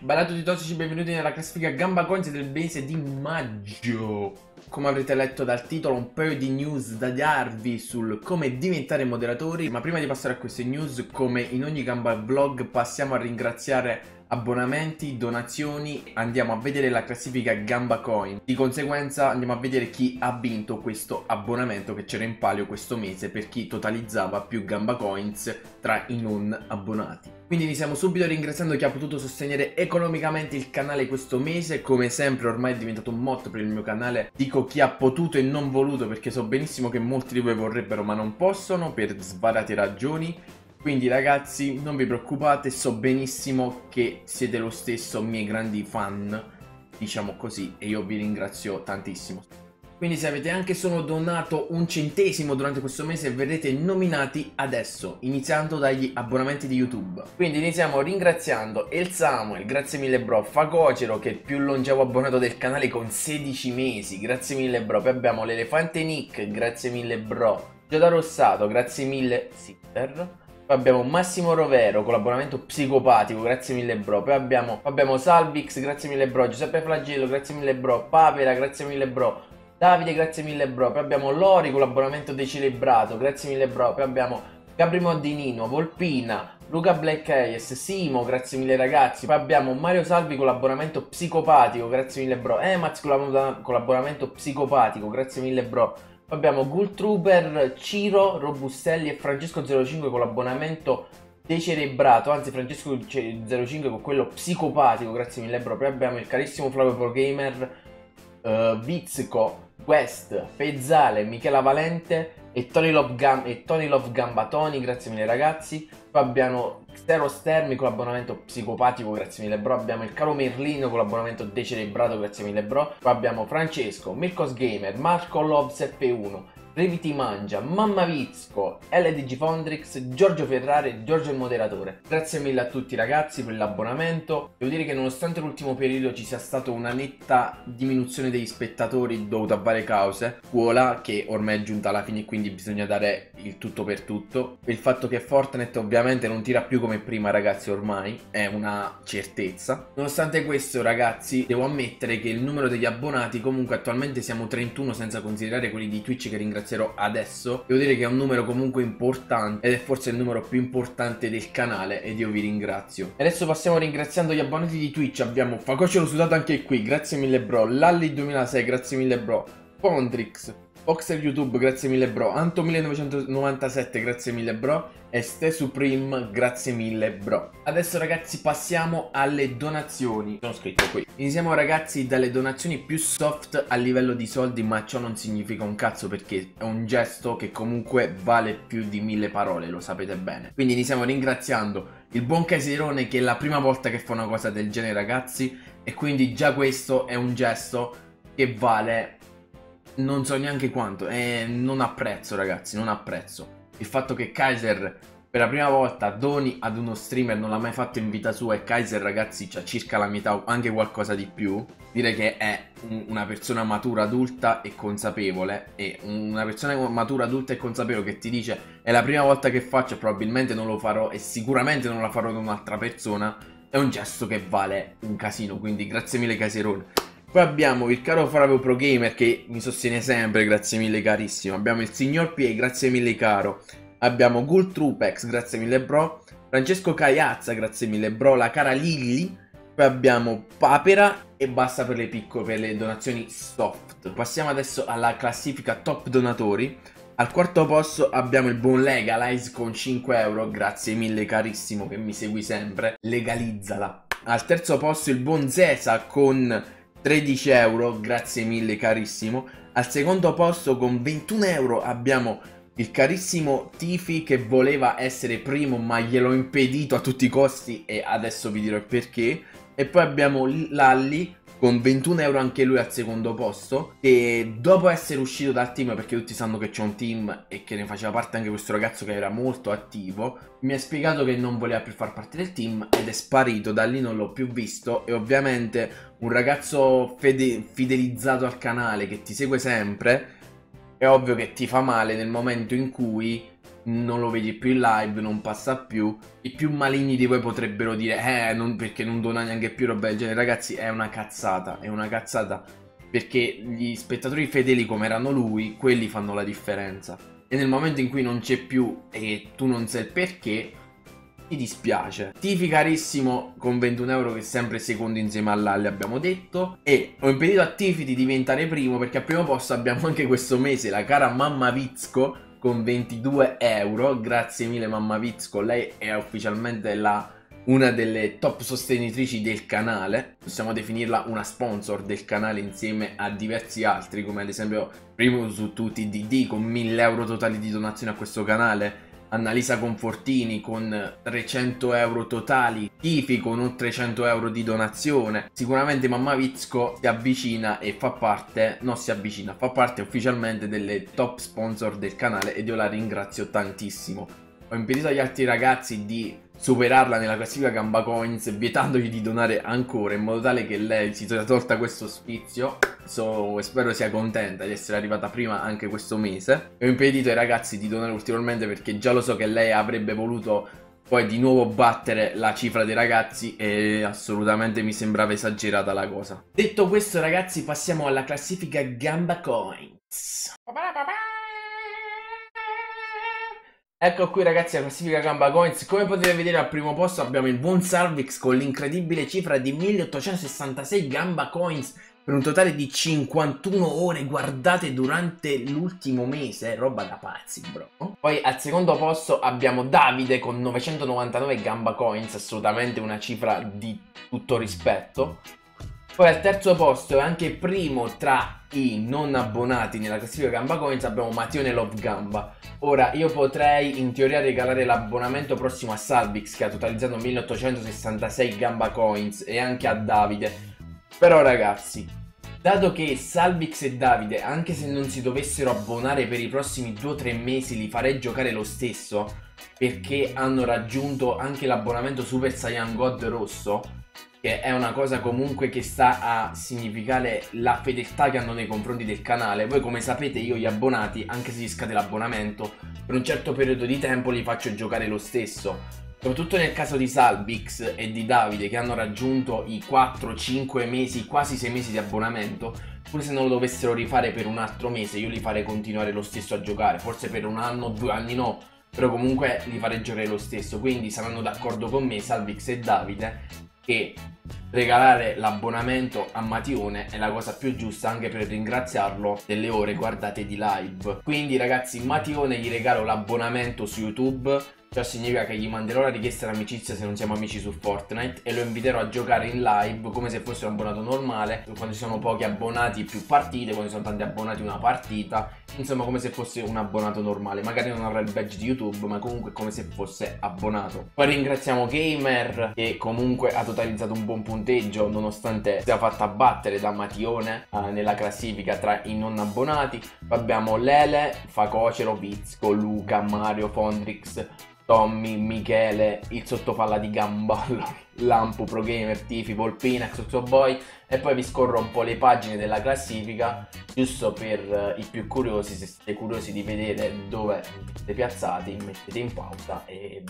Bella a tutti tossici, benvenuti nella classifica Gamba Coins del mese di maggio. Come avrete letto dal titolo, un paio di news da darvi sul come diventare moderatori. Ma prima di passare a queste news, come in ogni Gamba vlog, passiamo a ringraziare abbonamenti, donazioni. Andiamo a vedere la classifica Gamba Coin. Di conseguenza andiamo a vedere chi ha vinto questo abbonamento che c'era in palio questo mese per chi totalizzava più Gamba Coins tra i non abbonati. Quindi iniziamo subito ringraziando chi ha potuto sostenere economicamente il canale questo mese. Come sempre ormai è diventato un motto per il mio canale. Dico chi ha potuto e non voluto perché so benissimo che molti di voi vorrebbero ma non possono per svariate ragioni. Quindi ragazzi non vi preoccupate, so benissimo che siete lo stesso miei grandi fan, diciamo così, e io vi ringrazio tantissimo. Quindi se avete anche solo donato un centesimo durante questo mese verrete nominati adesso, iniziando dagli abbonamenti di YouTube. Quindi iniziamo ringraziando El Samuel, grazie mille bro, Fagocero che è il più longevo abbonato del canale con 16 mesi, grazie mille bro. Poi abbiamo l'Elefante Nick, grazie mille bro, Gioda Rossato, grazie mille Sitter. Poi abbiamo Massimo Rovero con l'abbonamento psicopatico, grazie mille bro. Poi abbiamo Salvix, grazie mille bro, Giuseppe Flagello, grazie mille bro, Papera, grazie mille bro, Davide, grazie mille bro. Poi abbiamo Lori con l'abbonamento decelebrato, grazie mille bro. Poi abbiamo Gabri Moddinino, Volpina, Luca Black Eyes, Simo, grazie mille ragazzi. Poi abbiamo Mario Salvi con l'abbonamento psicopatico, grazie mille bro. Emaz con l'abbonamento psicopatico, grazie mille bro. Poi abbiamo Ghoul Trooper, Ciro, Robustelli e Francesco05 con l'abbonamento decelebrato, anzi Francesco05 con quello psicopatico, grazie mille bro. Poi abbiamo il carissimo Flavio Pro Gamer, Vizco, West, Pezzale, Michela Valente e Tony Love Gambatoni, grazie mille ragazzi. Poi abbiamo Xero Stermi con l'abbonamento psicopatico, grazie mille bro. Abbiamo il caro Merlino con l'abbonamento decelebrato, grazie mille bro. Poi abbiamo Francesco, Mircos Gamer, Marco Lobs F1, Reviti Mangia, Mamma Vizco, LDG Fondrix, Giorgio Ferrari, Giorgio il moderatore. Grazie mille a tutti ragazzi per l'abbonamento. Devo dire che nonostante l'ultimo periodo ci sia stata una netta diminuzione degli spettatori dovuta a varie cause, scuola che ormai è giunta alla fine e quindi bisogna dare il tutto per tutto, per il fatto che Fortnite ovviamente non tira più come prima ragazzi, ormai è una certezza. Nonostante questo ragazzi devo ammettere che il numero degli abbonati comunque attualmente siamo 31 senza considerare quelli di Twitch che ringrazierò adesso. Devo dire che è un numero comunque importante ed è forse il numero più importante del canale ed io vi ringrazio. E adesso passiamo ringraziando gli abbonati di Twitch. Abbiamo Facocelo Sudato anche qui, grazie mille bro, Lalli 2006, grazie mille bro, Pondrix, Foxer YouTube, grazie mille bro, Anto 1997, grazie mille bro e Ste Supreme, grazie mille bro. Adesso ragazzi passiamo alle donazioni. Sono scritto qui. Iniziamo ragazzi dalle donazioni più soft a livello di soldi, ma ciò non significa un cazzo perché è un gesto che comunque vale più di 1000 parole, lo sapete bene. Quindi iniziamo ringraziando il buon Caserone che è la prima volta che fa una cosa del genere ragazzi, e quindi già questo è un gesto che vale non so neanche quanto, e non apprezzo ragazzi, non apprezzo il fatto che Kaiser per la prima volta doni ad uno streamer, non l'ha mai fatto in vita sua, e Kaiser ragazzi c'ha circa la metà o anche qualcosa di più. Dire che è una persona matura, adulta e consapevole, e una persona matura, adulta e consapevole che ti dice è la prima volta che faccio e probabilmente non lo farò e sicuramente non la farò con un'altra persona, è un gesto che vale un casino, quindi grazie mille Caserone. Poi abbiamo il caro Flavio Pro Gamer che mi sostiene sempre, grazie mille carissimo. Abbiamo il signor P, grazie mille caro. Abbiamo Ghoul Trupex, grazie mille bro. Francesco Caiazza, grazie mille bro. La cara Lilli. Poi abbiamo Papera e basta per le donazioni soft. Passiamo adesso alla classifica top donatori. Al quarto posto abbiamo il buon Legalize con 5 euro, grazie mille carissimo che mi segui sempre. Legalizzala. Al terzo posto il buon Zesa con 13 euro, grazie mille carissimo. Al secondo posto con 21 euro abbiamo il carissimo Tifi che voleva essere primo ma gliel'ho impedito a tutti i costi e adesso vi dirò il perché. E poi abbiamo Lalli con 21 euro anche lui al secondo posto, che dopo essere uscito dal team, perché tutti sanno che c'è un team e che ne faceva parte anche questo ragazzo che era molto attivo, mi ha spiegato che non voleva più far parte del team ed è sparito. Da lì non l'ho più visto e ovviamente un ragazzo fidelizzato al canale che ti segue sempre è ovvio che ti fa male nel momento in cui non lo vedi più in live, non passa più. I più maligni di voi potrebbero dire perché non dona neanche più roba del genere. Ragazzi, è una cazzata, perché gli spettatori fedeli come erano lui, quelli fanno la differenza. E nel momento in cui non c'è più e tu non sai il perché, ti dispiace. Tifi carissimo con 21 euro, che è sempre secondo insieme all'Alli, abbiamo detto. E ho impedito a Tifi di diventare primo, perché al primo posto abbiamo anche questo mese la cara Mamma Vizco con 22 euro. Grazie mille Mamma Vizco, lei è ufficialmente una delle top sostenitrici del canale. Possiamo definirla una sponsor del canale insieme a diversi altri, come ad esempio primo su tutti DD con 1000 euro totali di donazione a questo canale, Annalisa Confortini con 300 euro totali, Tifi con oltre 100 euro di donazione. Sicuramente Mamma Vizco si avvicina e fa parte ufficialmente delle top sponsor del canale, ed io la ringrazio tantissimo. Ho impedito agli altri ragazzi di superarla nella classifica Gamba Coins, vietandogli di donare ancora, in modo tale che lei si sia tolta questo sfizio. Spero sia contenta di essere arrivata prima anche questo mese. E ho impedito ai ragazzi di donare ulteriormente, perché già lo so che lei avrebbe voluto poi di nuovo battere la cifra dei ragazzi, e assolutamente mi sembrava esagerata la cosa. Detto questo, ragazzi, passiamo alla classifica Gamba Coins. Ecco qui, ragazzi, la classifica Gamba Coins. Come potete vedere, al primo posto abbiamo il buon Salvix con l'incredibile cifra di 1866 Gamba Coins, per un totale di 51 ore guardate durante l'ultimo mese. Roba da pazzi, bro. Poi al secondo posto abbiamo Davide con 999 Gamba Coins, assolutamente una cifra di tutto rispetto. Poi al terzo posto, e anche primo tra i non abbonati nella classifica Gamba Coins, abbiamo Mattione Love Gamba. Ora, io potrei in teoria regalare l'abbonamento prossimo a Salvix, che ha totalizzato 1866 Gamba Coins, e anche a Davide. Però ragazzi, dato che Salvix e Davide, anche se non si dovessero abbonare per i prossimi 2-3 mesi, li farei giocare lo stesso, perché hanno raggiunto anche l'abbonamento Super Saiyan God rosso, che è una cosa comunque che sta a significare la fedeltà che hanno nei confronti del canale. Voi come sapete, io gli abbonati, anche se gli scade l'abbonamento, per un certo periodo di tempo li faccio giocare lo stesso. Soprattutto nel caso di Salvix e di Davide, che hanno raggiunto i 4-5 mesi, quasi 6 mesi di abbonamento. Pure se non lo dovessero rifare per un altro mese, io li farei continuare lo stesso a giocare. Forse per 1 anno, 2 anni no, però comunque li farei giocare lo stesso. Quindi saranno d'accordo con me, Salvix e Davide, che regalare l'abbonamento a Mattione è la cosa più giusta, anche per ringraziarlo delle ore guardate di live. Quindi ragazzi, Mattione gli regalo l'abbonamento su YouTube. Ciò significa che gli manderò la richiesta d'amicizia se non siamo amici su Fortnite, e lo inviterò a giocare in live come se fosse un abbonato normale. Quando ci sono pochi abbonati, più partite; quando ci sono tanti abbonati, una partita. Insomma, come se fosse un abbonato normale. Magari non avrà il badge di YouTube, ma comunque come se fosse abbonato. Poi ringraziamo Gamer, che comunque ha totalizzato un buon punteggio, nonostante sia fatta battere da Mattione nella classifica tra i non abbonati. Poi abbiamo Lele, Facocero, Vizco, Luca, Mario, Fondrix, Tommy, Michele, il sottopalla di Gamballo, Lampu, Pro Gamer, Tifi, Volpina, Xoxoboy. E poi vi scorro un po' le pagine della classifica, giusto per i più curiosi. Se siete curiosi di vedere dove siete piazzati, mettete in pausa e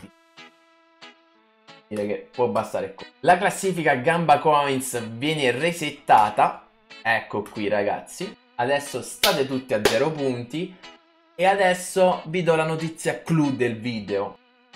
direi che può bastare qua. La classifica Gamba Coins viene resettata. Ecco qui, ragazzi. Adesso state tutti a 0 punti. E adesso vi do la notizia clou del video.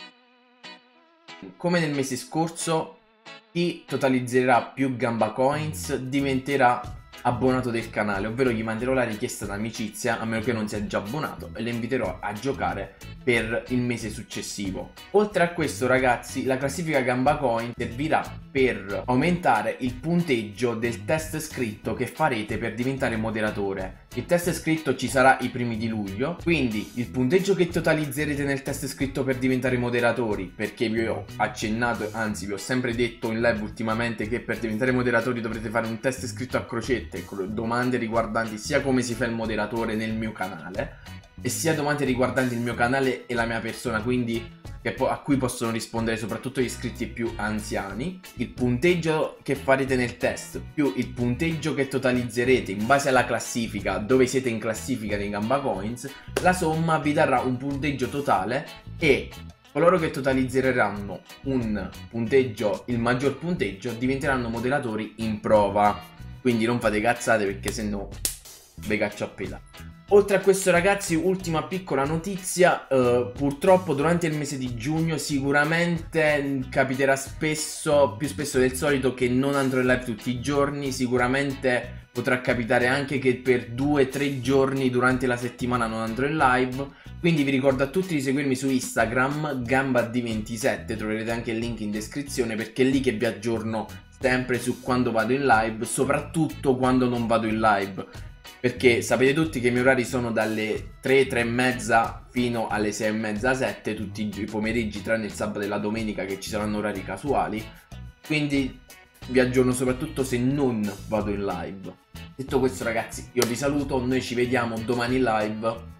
Come nel mese scorso, chi totalizzerà più Gamba Coins diventerà abbonato del canale, ovvero gli manderò la richiesta d'amicizia, a meno che non sia già abbonato, e le inviterò a giocare per il mese successivo. Oltre a questo, ragazzi, la classifica Gamba Coin servirà per aumentare il punteggio del test scritto che farete per diventare moderatore. Il test scritto ci sarà i primi di luglio, quindi il punteggio che totalizzerete nel test scritto per diventare moderatori, perché vi ho accennato, anzi vi ho sempre detto in live ultimamente che per diventare moderatori dovrete fare un test scritto a crocette, domande riguardanti sia come si fa il moderatore nel mio canale, e sia domande riguardanti il mio canale e la mia persona, quindi a cui possono rispondere soprattutto gli iscritti più anziani, il punteggio che farete nel test più il punteggio che totalizzerete in base alla classifica, dove siete in classifica nei Gamba Coins, la somma vi darà un punteggio totale e coloro che totalizzeranno un punteggio, il maggior punteggio, diventeranno moderatori in prova. Quindi non fate cazzate, perché sennò ve caccio a pela. Oltre a questo, ragazzi, ultima piccola notizia, purtroppo durante il mese di giugno sicuramente capiterà spesso, più spesso del solito, che non andrò in live tutti i giorni. Sicuramente potrà capitare anche che per 2-3 giorni durante la settimana non andrò in live. Quindi vi ricordo a tutti di seguirmi su Instagram, GambaD27, troverete anche il link in descrizione, perché è lì che vi aggiorno sempre su quando vado in live, soprattutto quando non vado in live. Perché sapete tutti che i miei orari sono dalle 3, 3 e mezza fino alle 6 e mezza, 7, tutti i pomeriggi, tranne il sabato e la domenica che ci saranno orari casuali. Quindi vi aggiorno soprattutto se non vado in live. Detto questo, ragazzi, io vi saluto, noi ci vediamo domani in live.